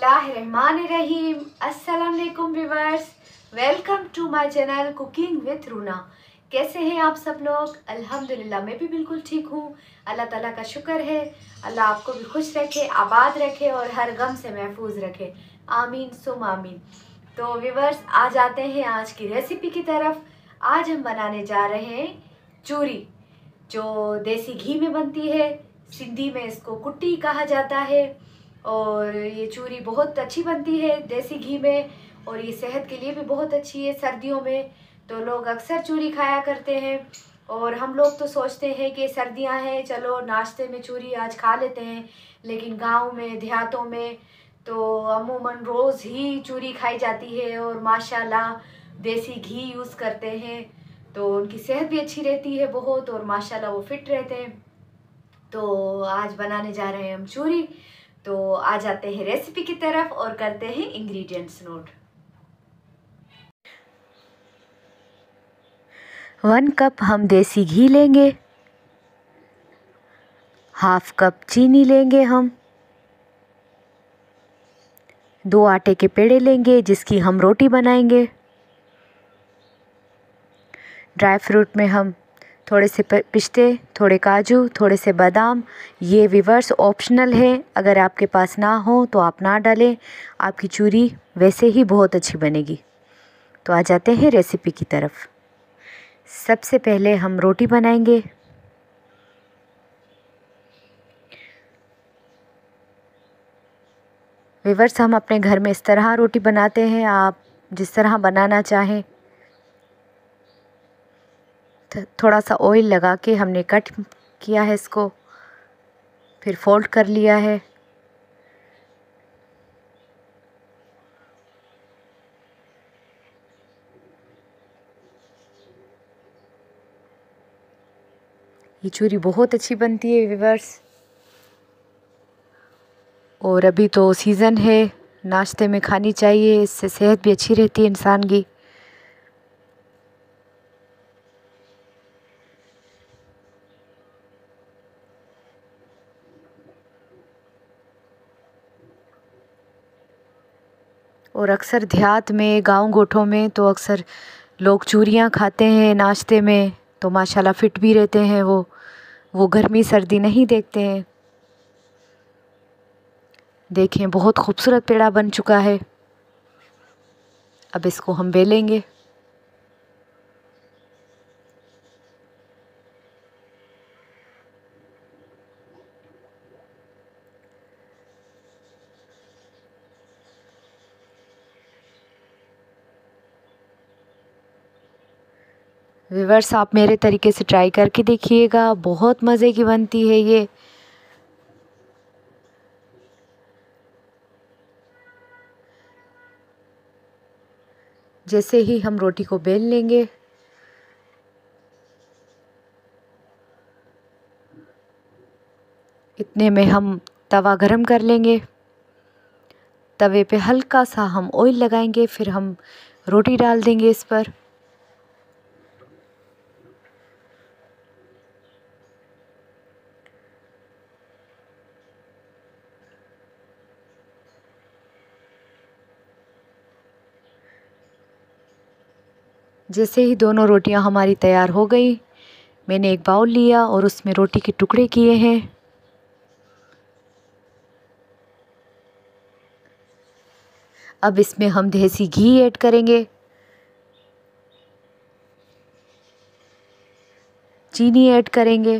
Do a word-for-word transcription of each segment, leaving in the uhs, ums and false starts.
बिस्मिल्लाहिर्रहमानिर्रहीम। अस्सलाम वालेकुम viewers, welcome to my channel cooking with Runa. कैसे हैं आप सब लोग? अल्हम्दुलिल्लाह मैं भी बिल्कुल ठीक हूँ। अल्लाह ताला का शुक्र है। अल्लाह आपको भी खुश रखे, आबाद रखे और हर गम से महफूज रखे। आमीन सुम आमीन। तो व्यूअर्स, आ जाते हैं आज की रेसिपी की तरफ। आज हम बनाने जा रहे हैं चूरी, जो देसी घी में बनती है। सिंधी में इसको कुट्टी कहा जाता है। और ये चूरी बहुत अच्छी बनती है देसी घी में, और ये सेहत के लिए भी बहुत अच्छी है। सर्दियों में तो लोग अक्सर चूरी खाया करते हैं, और हम लोग तो सोचते हैं कि सर्दियां हैं, चलो नाश्ते में चूरी आज खा लेते हैं। लेकिन गांव में, देहातों में तो अमूमन रोज़ ही चूरी खाई जाती है, और माशाल्लाह देसी घी यूज़ करते हैं, तो उनकी सेहत भी अच्छी रहती है बहुत, और माशाल्लाह वो फिट रहते हैं। तो आज बनाने जा रहे हैं हम चूरी। तो आ जाते हैं रेसिपी की तरफ और करते हैं इंग्रेडिएंट्स नोट। वन कप हम देसी घी लेंगे, हाफ कप चीनी लेंगे, हम दो आटे के पेड़े लेंगे जिसकी हम रोटी बनाएंगे। ड्राई फ्रूट में हम थोड़े से पिस्ते, थोड़े काजू, थोड़े से बादाम। ये व्यूअर्स ऑप्शनल है, अगर आपके पास ना हो तो आप ना डालें, आपकी चूरी वैसे ही बहुत अच्छी बनेगी। तो आ जाते हैं रेसिपी की तरफ। सबसे पहले हम रोटी बनाएंगे। व्यूअर्स, हम अपने घर में इस तरह रोटी बनाते हैं, आप जिस तरह बनाना चाहें। थोड़ा सा ऑयल लगा के हमने कट किया है इसको, फिर फोल्ड कर लिया है। ये चूरी बहुत अच्छी बनती है व्यूअर्स, और अभी तो सीज़न है, नाश्ते में खानी चाहिए, इससे सेहत भी अच्छी रहती है इंसान की। और अक्सर देहात में, गांव गोठों में तो अक्सर लोग चूरियां खाते हैं नाश्ते में, तो माशाल्लाह फिट भी रहते हैं। वो वो गर्मी सर्दी नहीं देखते हैं। देखें, बहुत खूबसूरत पेड़ा बन चुका है। अब इसको हम बेलेंगे। व्यूअर्स, आप मेरे तरीके से ट्राई करके देखिएगा, बहुत मज़े की बनती है ये। जैसे ही हम रोटी को बेल लेंगे, इतने में हम तवा गरम कर लेंगे। तवे पे हल्का सा हम ऑयल लगाएंगे, फिर हम रोटी डाल देंगे इस पर। जैसे ही दोनों रोटियां हमारी तैयार हो गई, मैंने एक बाउल लिया और उसमें रोटी के टुकड़े किए हैं। अब इसमें हम देसी घी ऐड करेंगे, चीनी ऐड करेंगे।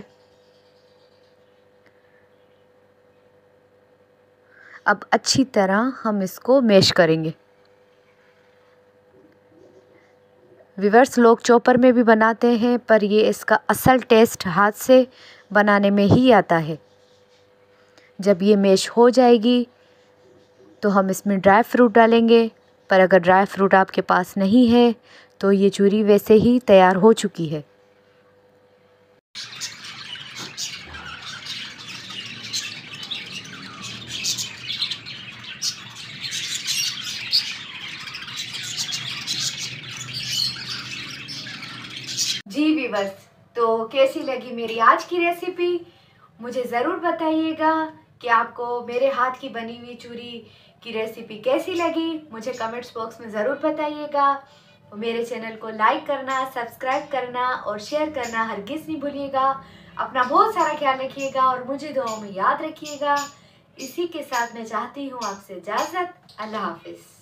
अब अच्छी तरह हम इसको मैश करेंगे। व्यूअर्स, लोग चॉपर में भी बनाते हैं, पर ये इसका असल टेस्ट हाथ से बनाने में ही आता है। जब ये मैश हो जाएगी तो हम इसमें ड्राई फ्रूट डालेंगे, पर अगर ड्राई फ्रूट आपके पास नहीं है तो ये चूरी वैसे ही तैयार हो चुकी है। जी व्यूअर्स, तो कैसी लगी मेरी आज की रेसिपी? मुझे ज़रूर बताइएगा कि आपको मेरे हाथ की बनी हुई चूरी कि रेसिपी कैसी लगी मुझे कमेंट्स बॉक्स में ज़रूर बताइएगा। और मेरे चैनल को लाइक करना, सब्सक्राइब करना और शेयर करना हरगिज़ नहीं भूलिएगा। अपना बहुत सारा ख्याल रखिएगा और मुझे दुआओं में याद रखिएगा। इसी के साथ मैं चाहती हूँ आपसे इजाज़त। अल्लाह हाफिज़।